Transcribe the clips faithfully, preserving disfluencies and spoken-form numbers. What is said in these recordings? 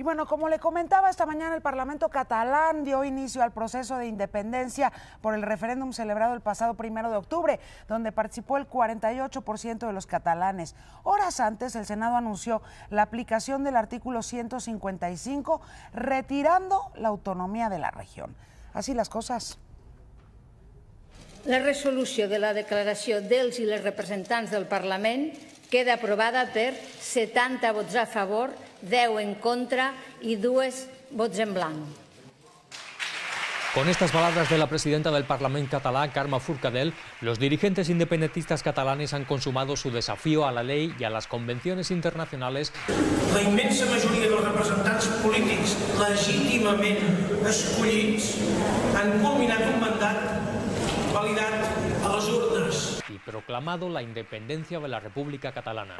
bueno, como le comentaba, esta mañana el Parlamento catalán dio inicio al proceso de independencia por el referéndum celebrado el pasado primero de octubre, donde participó el cuarenta y ocho por ciento de los catalanes. Horas antes, el Senado anunció la aplicación del artículo ciento cincuenta y cinco, retirando la autonomía de la región. Así las cosas. La resolució de la declaració dels i les representants del Parlament queda aprovada per setanta vots a favor, deu en contra y dos votos en blanco. Con estas palabras de la presidenta del Parlamento catalán, Carme Forcadell, los dirigentes independentistas catalanes han consumado su desafío a la ley y a las convenciones internacionales. La inmensa majoria dels representants polítics legítimament escollits han culminat un mandat validat a les urnes y proclamado la independencia de la República Catalana.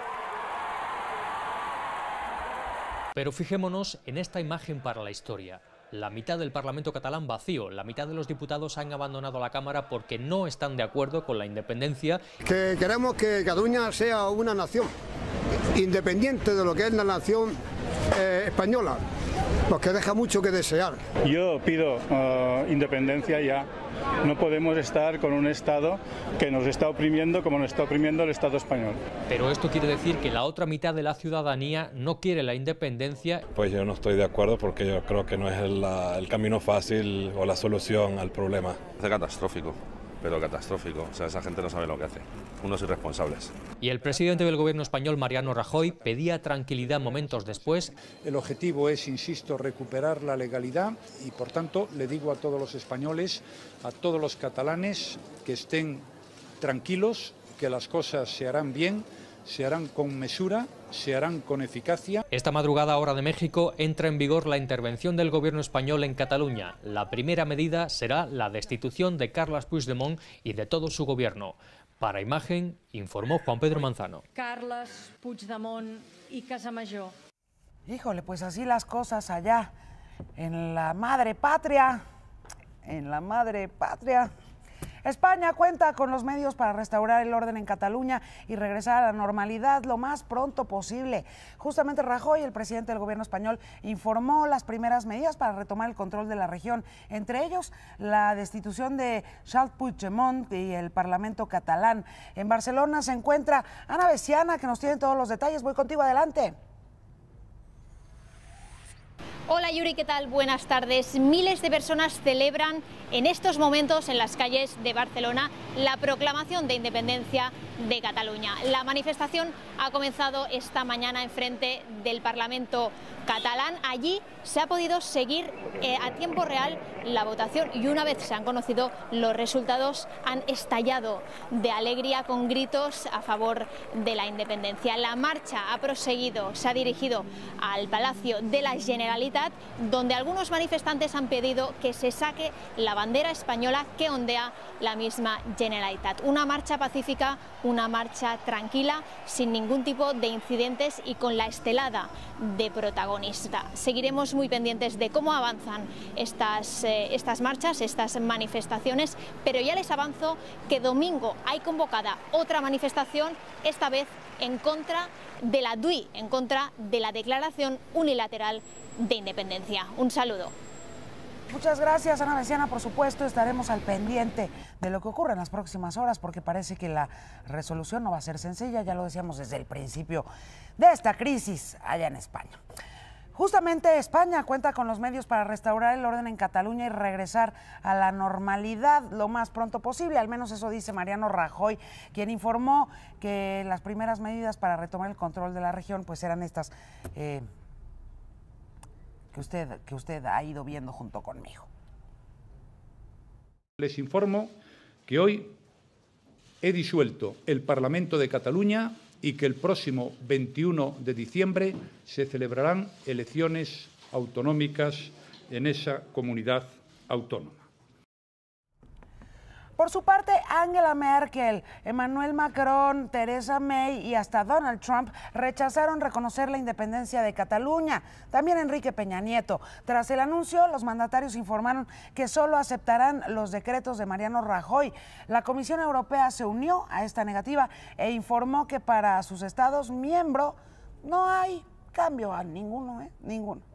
Pero fijémonos en esta imagen para la historia. La mitad del Parlamento catalán vacío, la mitad de los diputados han abandonado la Cámara porque no están de acuerdo con la independencia. Que queremos que Cataluña sea una nación independiente de lo que es la nación eh, española, porque deja mucho que desear. Yo pido uh, independencia ya. No podemos estar con un Estado que nos está oprimiendo como nos está oprimiendo el Estado español. Pero esto quiere decir que la otra mitad de la ciudadanía no quiere la independencia. Pues yo no estoy de acuerdo porque yo creo que no es el, el camino fácil o la solución al problema. Es catastrófico, pero catastrófico. O sea, esa gente no sabe lo que hace. Unos irresponsables. Y el presidente del gobierno español, Mariano Rajoy, pedía tranquilidad momentos después. El objetivo es, insisto, recuperar la legalidad y, por tanto, le digo a todos los españoles, a todos los catalanes, que estén tranquilos, que las cosas se harán bien, se harán con mesura, se harán con eficacia. Esta madrugada, hora de México, entra en vigor la intervención del gobierno español en Cataluña. La primera medida será la destitución de Carles Puigdemont y de todo su gobierno. Para Imagen, informó Juan Pedro Manzano. Carles Puigdemont y Casamajó. Híjole, pues así las cosas allá, en la madre patria, en la madre patria. España cuenta con los medios para restaurar el orden en Cataluña y regresar a la normalidad lo más pronto posible. Justamente Rajoy, el presidente del gobierno español, informó las primeras medidas para retomar el control de la región, entre ellos la destitución de Charles Puigdemont y el Parlamento catalán. En Barcelona se encuentra Ana Besiana, que nos tiene todos los detalles. Voy contigo, adelante. Hola Yuri, ¿qué tal? Buenas tardes. Miles de personas celebran en estos momentos en las calles de Barcelona la proclamación de independencia de Cataluña. La manifestación ha comenzado esta mañana enfrente del Parlamento catalán. Allí se ha podido seguir eh, a tiempo real la votación y una vez se han conocido los resultados han estallado de alegría con gritos a favor de la independencia. La marcha ha proseguido, se ha dirigido al Palacio de la Generalitat, donde algunos manifestantes han pedido que se saque la bandera española que ondea la misma Generalitat. Una marcha pacífica, una marcha tranquila, sin ningún tipo de incidentes y con la estelada de protagonista. Seguiremos muy pendientes de cómo avanzan estas, eh, estas marchas, estas manifestaciones, pero ya les avanzo que domingo hay convocada otra manifestación, esta vez en contra de la D U I, en contra de la declaración unilateral de independencia. Un saludo. Muchas gracias, Ana Besiana. Por supuesto, estaremos al pendiente de lo que ocurre en las próximas horas, porque parece que la resolución no va a ser sencilla, ya lo decíamos desde el principio de esta crisis allá en España. Justamente España cuenta con los medios para restaurar el orden en Cataluña y regresar a la normalidad lo más pronto posible, al menos eso dice Mariano Rajoy, quien informó que las primeras medidas para retomar el control de la región pues eran estas eh, que usted, que usted ha ido viendo junto conmigo. Les informo que hoy he disuelto el Parlamento de Cataluña y que el próximo veintiuno de diciembre se celebrarán elecciones autonómicas en esa comunidad autónoma. Por su parte, Angela Merkel, Emmanuel Macron, Theresa May y hasta Donald Trump rechazaron reconocer la independencia de Cataluña. También Enrique Peña Nieto. Tras el anuncio, los mandatarios informaron que solo aceptarán los decretos de Mariano Rajoy. La Comisión Europea se unió a esta negativa e informó que para sus estados miembros no hay cambio a ninguno, ¿eh? Ninguno.